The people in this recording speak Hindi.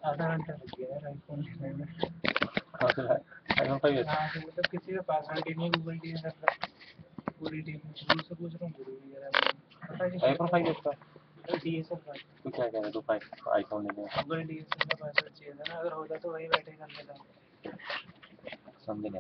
आधा घंटा लग गया यार आईफोन लेने में। आईफोन 5 हाँ तो मतलब किसी का पासवर्ड ही नहीं गूगल टीम मतलब पूरी टीम गुरु से पूछ रहा हूँ गुरु वगैरह पता नहीं आईफोन 5 इसका डीएसएल का तो क्या कह रहे तू 5 आईफोन ले ले गूगल डीएसएल का पासवर्ड चाहिए था ना अगर होता तो वही बैठे कर लेता समझ नहीं